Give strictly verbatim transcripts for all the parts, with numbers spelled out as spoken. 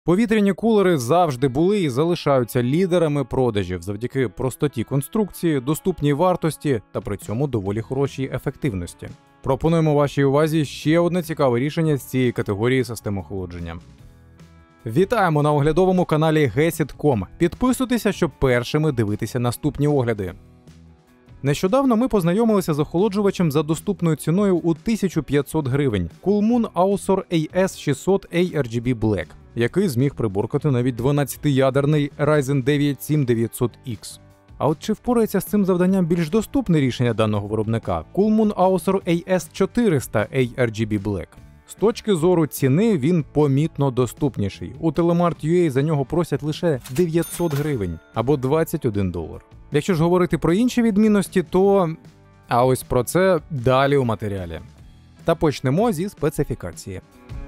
Повітряні кулери завжди були і залишаються лідерами продажів завдяки простоті конструкції, доступній вартості та при цьому доволі хорошій ефективності. Пропонуємо вашій увазі ще одне цікаве рішення з цієї категорії систем охолодження. Вітаємо на оглядовому каналі гесіт крапка ком. Підписуйтеся, щоб першими дивитися наступні огляди. Нещодавно ми познайомилися з охолоджувачем за доступною ціною у тисячу п'ятсот гривень Coolmoon Author ей ес шістсот ей ар джі бі Black, який зміг приборкати навіть дванадцятиядерний Ryzen дев'ять сім дев'ятсот ікс. А от чи впорається з цим завданням більш доступне рішення даного виробника Coolmoon Author ей ес чотириста ей ар джі бі Black? З точки зору ціни він помітно доступніший. У Telemart точка ю а за нього просять лише дев'ятсот гривень або двадцять один долар. Якщо ж говорити про інші відмінності, то... А ось про це далі у матеріалі. Та почнемо зі специфікації.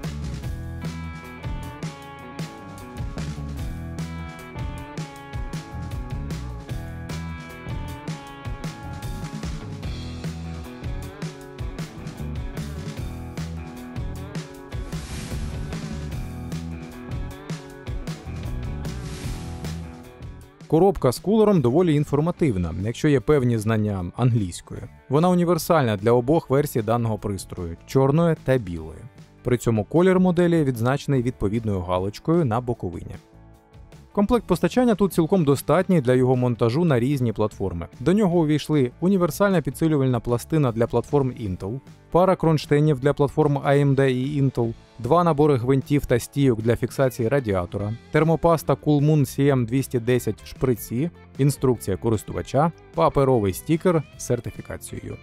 Коробка з кулером доволі інформативна, якщо є певні знання англійської. Вона універсальна для обох версій даного пристрою – чорної та білої. При цьому колір моделі відзначений відповідною галочкою на боковині. Комплект постачання тут цілком достатній для його монтажу на різні платформи. До нього увійшли універсальна підсилювальна пластина для платформ Intel, пара кронштейнів для платформ ей ем ді і Intel, два набори гвинтів та стійок для фіксації радіатора, термопаста Coolmoon сі ем двісті десять в шприці, інструкція користувача, паперовий стікер з сертифікацією.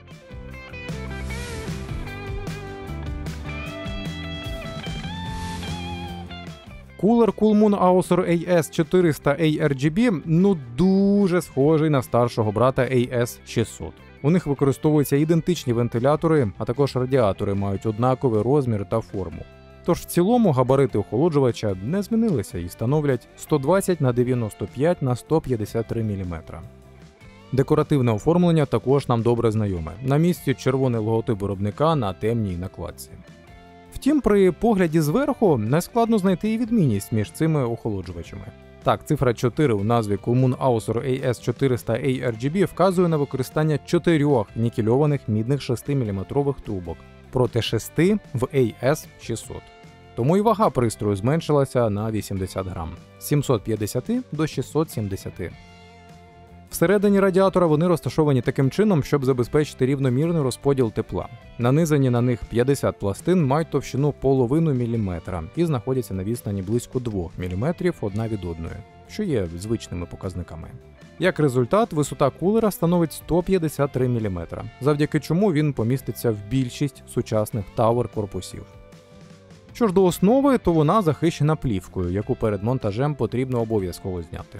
Кулер Coolmoon Author ей ес чотириста ей ар джі бі ну дуже схожий на старшого брата ей ес шістсот. У них використовуються ідентичні вентилятори, а також радіатори мають однаковий розмір та форму. Тож в цілому габарити охолоджувача не змінилися і становлять сто двадцять на дев'яносто п'ять на сто п'ятдесят три міліметри. Декоративне оформлення також нам добре знайоме. На місці червоний логотип виробника на темній накладці. Втім, при погляді зверху нескладно знайти і відмінність між цими охолоджувачами. Так, цифра чотири у назві Coolmoon Author ей ес чотириста ей ар джі бі вказує на використання чотирьох нікельованих мідних шестиміліметрових трубок проти шести в ей ес шістсот. Тому і вага пристрою зменшилася на вісімдесят грам – з сімсот п'ятдесят до шістсот сімдесят. Всередині радіатора вони розташовані таким чином, щоб забезпечити рівномірний розподіл тепла. Нанизані на них п'ятдесят пластин мають товщину половину міліметра і знаходяться на відстані близько двох міліметрів одна від одної, що є звичними показниками. Як результат, висота кулера становить сто п'ятдесят три міліметри, завдяки чому він поміститься в більшість сучасних тауер-корпусів. Що ж до основи, то вона захищена плівкою, яку перед монтажем потрібно обов'язково зняти.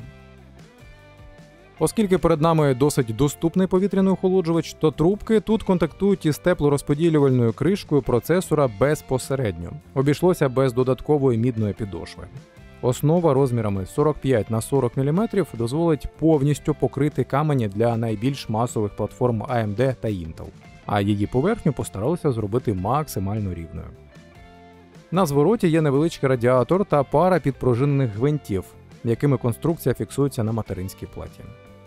Оскільки перед нами досить доступний повітряний охолоджувач, то трубки тут контактують із теплорозподілювальною кришкою процесора безпосередньо. Обійшлося без додаткової мідної підошви. Основа розмірами сорок п'ять на сорок міліметрів дозволить повністю покрити камені для найбільш масових платформ ей ем ді та Intel, а її поверхню постаралися зробити максимально рівною. На звороті є невеличкий радіатор та пара підпружинених гвинтів, якими конструкція фіксується на материнській платі.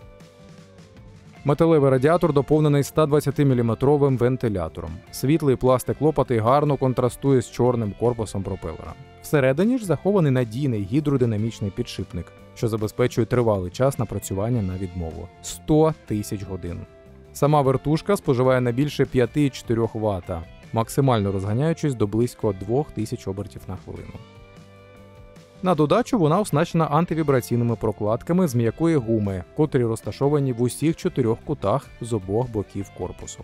Металевий радіатор доповнений сто двадцятиміліметровим вентилятором. Світлий пластик лопати гарно контрастує з чорним корпусом пропелера. Всередині ж захований надійний гідродинамічний підшипник, що забезпечує тривалий час напрацювання на відмову – сто тисяч годин. Сама вертушка споживає не більше п'ять цілих чотири десятих ватта, максимально розганяючись до близько двох тисяч обертів на хвилину. На додачу вона оснащена антивібраційними прокладками з м'якої гуми, котрі розташовані в усіх чотирьох кутах з обох боків корпусу.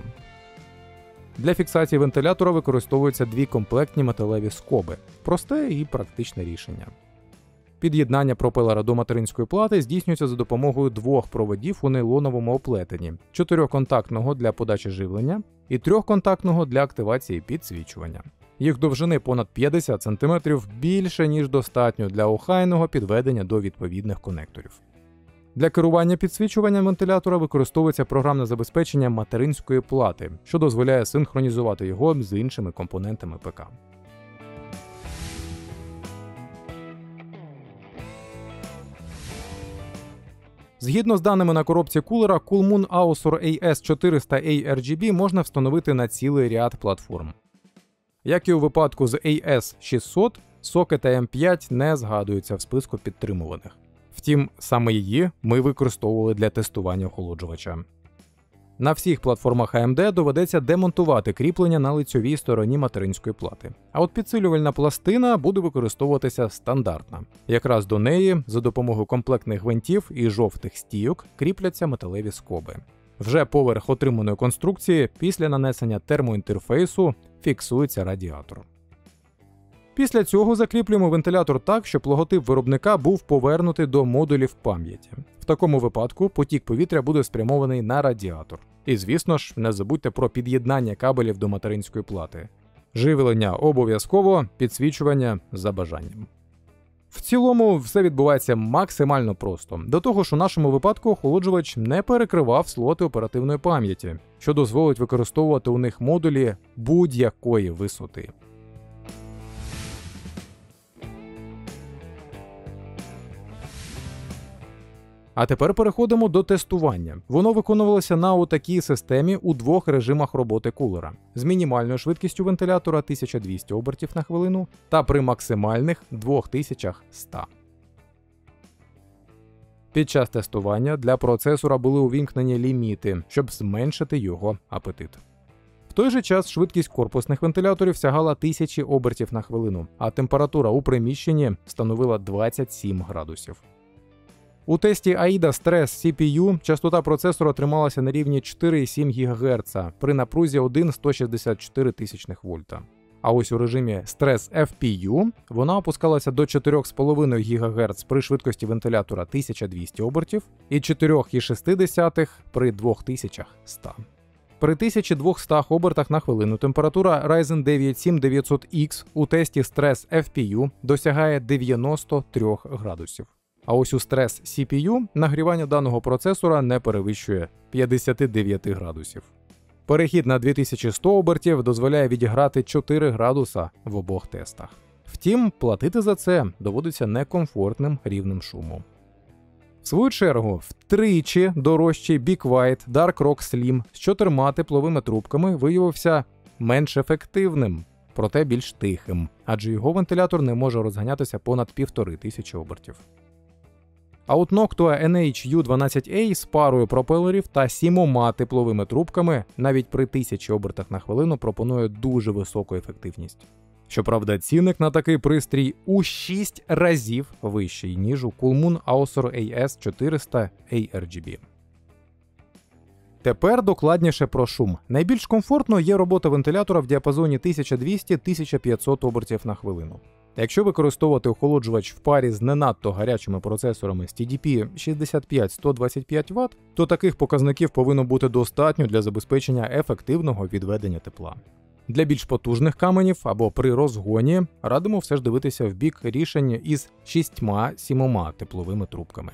Для фіксації вентилятора використовуються дві комплектні металеві скоби – просте і практичне рішення. Під'єднання пропелера до материнської плати здійснюється за допомогою двох проводів у нейлоновому оплетенні – чотирьохконтактного для подачі живлення і трьохконтактного для активації підсвічування. Їх довжини понад п'ятдесят сантиметрів більше, ніж достатньо для охайного підведення до відповідних конекторів. Для керування підсвічуванням вентилятора використовується програмне забезпечення материнської плати, що дозволяє синхронізувати його з іншими компонентами ПК. Згідно з даними на коробці кулера, Coolmoon Author ей ес чотириста ей ар джі бі можна встановити на цілий ряд платформ. Як і у випадку з ей ес шістсот, сокета ем п'ять не згадується в списку підтримуваних. Втім, саме її ми використовували для тестування охолоджувача. На всіх платформах ей ем ді доведеться демонтувати кріплення на лицьовій стороні материнської плати. А от підсилювальна пластина буде використовуватися стандартно. Якраз до неї за допомогою комплектних гвинтів і жовтих стійок кріпляться металеві скоби. Вже поверх отриманої конструкції після нанесення термоінтерфейсу фіксується радіатор. Після цього закріплюємо вентилятор так, щоб логотип виробника був повернутий до модулів пам'яті. В такому випадку потік повітря буде спрямований на радіатор. І, звісно ж, не забудьте про під'єднання кабелів до материнської плати. Живлення обов'язково, підсвічування за бажанням. В цілому все відбувається максимально просто. До того ж, у нашому випадку охолоджувач не перекривав слоти оперативної пам'яті, що дозволить використовувати у них модулі будь-якої висоти. А тепер переходимо до тестування. Воно виконувалося на отакій системі у двох режимах роботи кулера. З мінімальною швидкістю вентилятора тисяча двісті обертів на хвилину та при максимальних дві тисячі сто. Під час тестування для процесора були увімкнені ліміти, щоб зменшити його апетит. В той же час швидкість корпусних вентиляторів сягала тисячі обертів на хвилину, а температура у приміщенні становила двадцять сім градусів. У тесті AIDA Stress сі пі ю частота процесора трималася на рівні чотири цілих сім гігагерца при напрузі один цілих сто шістдесят чотири тисячних вольта. А ось у режимі Stress еф пі ю вона опускалася до чотири цілих п'ять гігагерца при швидкості вентилятора тисяча двісті обертів і чотири цілих шість десятих при дві тисячі сто. При тисяча двісті обертах на хвилину температура Ryzen дев'ять сім дев'ятсот ікс у тесті Stress еф пі ю досягає дев'яносто три градусів. А ось у Stress сі пі ю нагрівання даного процесора не перевищує п'ятдесят дев'ять градусів. Перехід на дві тисячі сто обертів дозволяє відіграти чотири градуса в обох тестах. Втім, платити за це доводиться некомфортним рівнем шуму. В свою чергу, втричі дорожчий Be Quiet Dark Rock Slim з чотирма тепловими трубками виявився менш ефективним, проте більш тихим, адже його вентилятор не може розганятися понад півтори тисячі обертів. А от Noctua ен ейч ю дванадцять ей з парою пропелерів та сімома тепловими трубками навіть при тисячі обертах на хвилину пропонує дуже високу ефективність. Щоправда, цінник на такий пристрій у шість разів вищий, ніж у Coolmoon Author ей ес чотириста ей ар джі бі. Тепер докладніше про шум. Найбільш комфортно є робота вентилятора в діапазоні тисяча двісті - тисяча п'ятсот обертів на хвилину. Якщо використовувати охолоджувач в парі з не надто гарячими процесорами з ті ді пі шістдесят п'ять - сто двадцять п'ять ватт, то таких показників повинно бути достатньо для забезпечення ефективного відведення тепла. Для більш потужних каменів або при розгоні радимо все ж дивитися в бік рішень із шістьма-сімома тепловими трубками.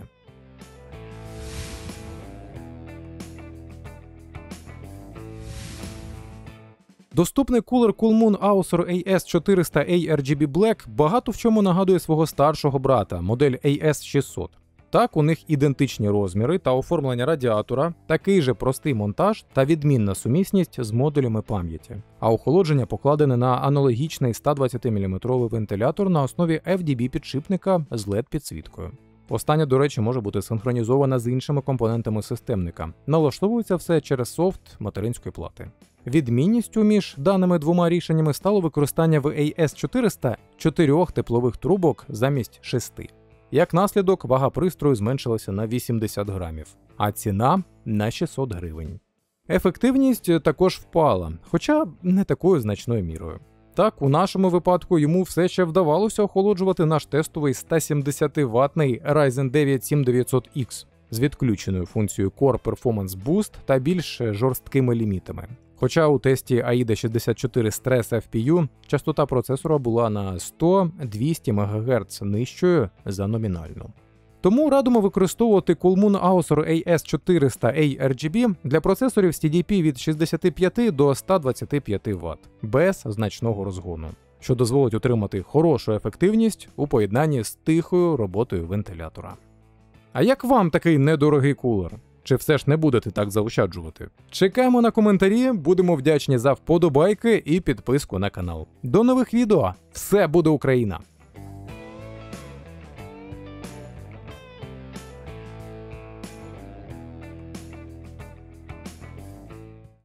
Доступний кулер Coolmoon Author ей ес чотириста ей ар джі бі Black багато в чому нагадує свого старшого брата, модель ей ес шістсот. Так, у них ідентичні розміри та оформлення радіатора, такий же простий монтаж та відмінна сумісність з модулями пам'яті. А охолодження покладене на аналогічний сто двадцятиміліметровий вентилятор на основі еф ді бі-підшипника з ел і ді-підсвіткою. Остання, до речі, може бути синхронізована з іншими компонентами системника. Налаштовується все через софт материнської плати. Відмінністю між даними двома рішеннями стало використання в ей ес чотириста чотирьох теплових трубок замість шести. Як наслідок, вага пристрою зменшилася на вісімдесят грамів, а ціна – на шістсот гривень. Ефективність також впала, хоча не такою значною мірою. Так, у нашому випадку йому все ще вдавалося охолоджувати наш тестовий сто сімдесят ваттний Ryzen дев'ять сім дев'ятсот ікс з відключеною функцією Core Performance Boost та більш жорсткими лімітами. Хоча у тесті AIDA шістдесят чотири Stress еф пі ю частота процесора була на сто - двісті мегагерц нижчою за номінальну. Тому радимо використовувати Coolmoon Author ей ес чотириста ей ар джі бі для процесорів з ті ді пі від шістдесят п'ять до ста двадцяти п'яти ватт, без значного розгону, що дозволить отримати хорошу ефективність у поєднанні з тихою роботою вентилятора. А як вам такий недорогий кулер? Чи все ж не будете так заощаджувати? Чекаємо на коментарі, будемо вдячні за вподобайки і підписку на канал. До нових відео! Все буде Україна!